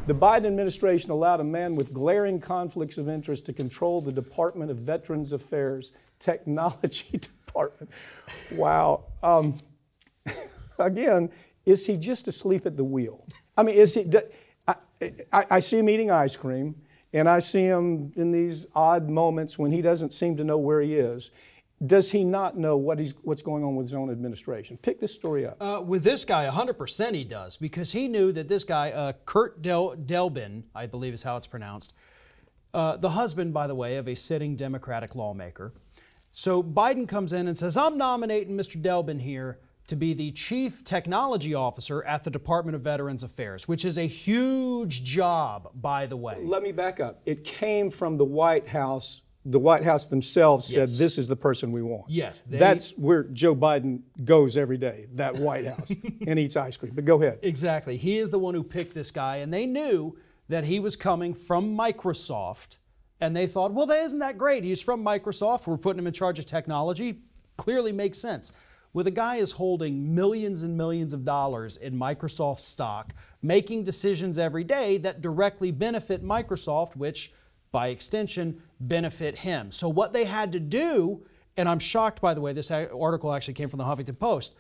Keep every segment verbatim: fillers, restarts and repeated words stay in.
The Biden administration allowed a man with glaring conflicts of interest to control the Department of Veterans Affairs Technology Department. Wow. Um, again, is he just asleep at the wheel? I mean, is he? I, I, I see him eating ice cream, and I see him in these odd moments when he doesn't seem to know where he is. Does he not know what he's, what's going on with his own administration? Pick this story up. Uh, with this guy, one hundred percent he does, because he knew that this guy, uh, Kurt Del, DelBene, I believe is how it's pronounced, uh, the husband, by the way, of a sitting Democratic lawmaker. So Biden comes in and says, I'm nominating Mister DelBene here to be the chief technology officer at the Department of Veterans Affairs, which is a huge job, by the way. Let me back up. It came from the White House. The White House themselves said, yes. This is the person we want. Yes. They, That's where Joe Biden goes every day, that White House, and eats ice cream. But go ahead. Exactly. He is the one who picked this guy, and they knew that he was coming from Microsoft, and they thought, well, that isn't that great. He's from Microsoft. We're putting him in charge of technology. Clearly makes sense. Well, the guy is holding millions and millions of dollars in Microsoft stock, making decisions every day that directly benefit Microsoft, which by extension, benefit him. So what they had to do, and I'm shocked, by the way, this article actually came from the Huffington Post,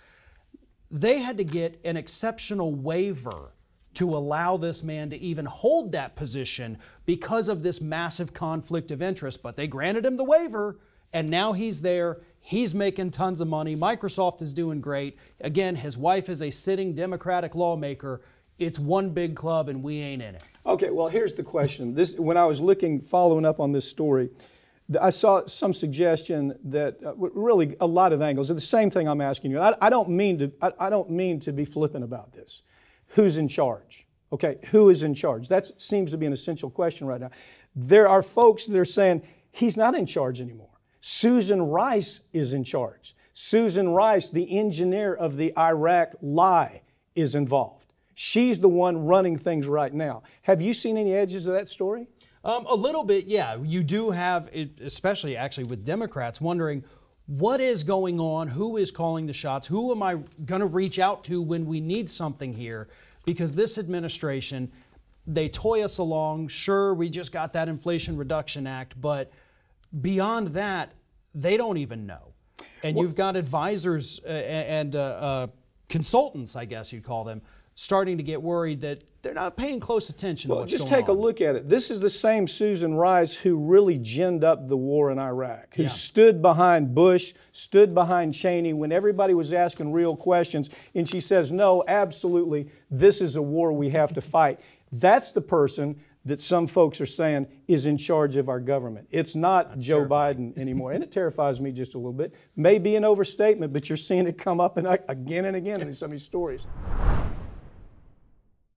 they had to get an exceptional waiver to allow this man to even hold that position because of this massive conflict of interest. But they granted him the waiver, and now he's there. He's making tons of money. Microsoft is doing great. Again, his wife is a sitting Democratic lawmaker. It's one big club, and we ain't in it. Okay, well, here's the question. This, when I was looking, following up on this story, I saw some suggestion that uh, really a lot of angles. The same thing I'm asking you. I, I don't mean to. I, I don't mean to be flippant about this. Who's in charge? Okay, who is in charge? That seems to be an essential question right now. There are folks that are saying he's not in charge anymore. Susan Rice is in charge. Susan Rice, the engineer of the Iraq lie, is involved. She's the one running things right now. Have you seen any edges of that story? Um, a little bit, yeah. You do have, especially actually with Democrats, wondering what is going on, who is calling the shots, who am I going to reach out to when we need something here? Because this administration, they toy us along. Sure, we just got that Inflation Reduction Act, but beyond that, they don't even know. And well, you've got advisors uh, and uh, uh, consultants, I guess you'd call them, starting to get worried that they're not paying close attention well, to what's just going take on. a look at it. This is the same Susan Rice who really ginned up the war in Iraq, who yeah. stood behind Bush, stood behind Cheney when everybody was asking real questions, and she says, no, absolutely, this is a war we have to fight. That's the person that some folks are saying is in charge of our government. It's not That's Joe terrifying. Biden anymore, and it terrifies me just a little bit. May be an overstatement, but you're seeing it come up and again and again in some of these stories.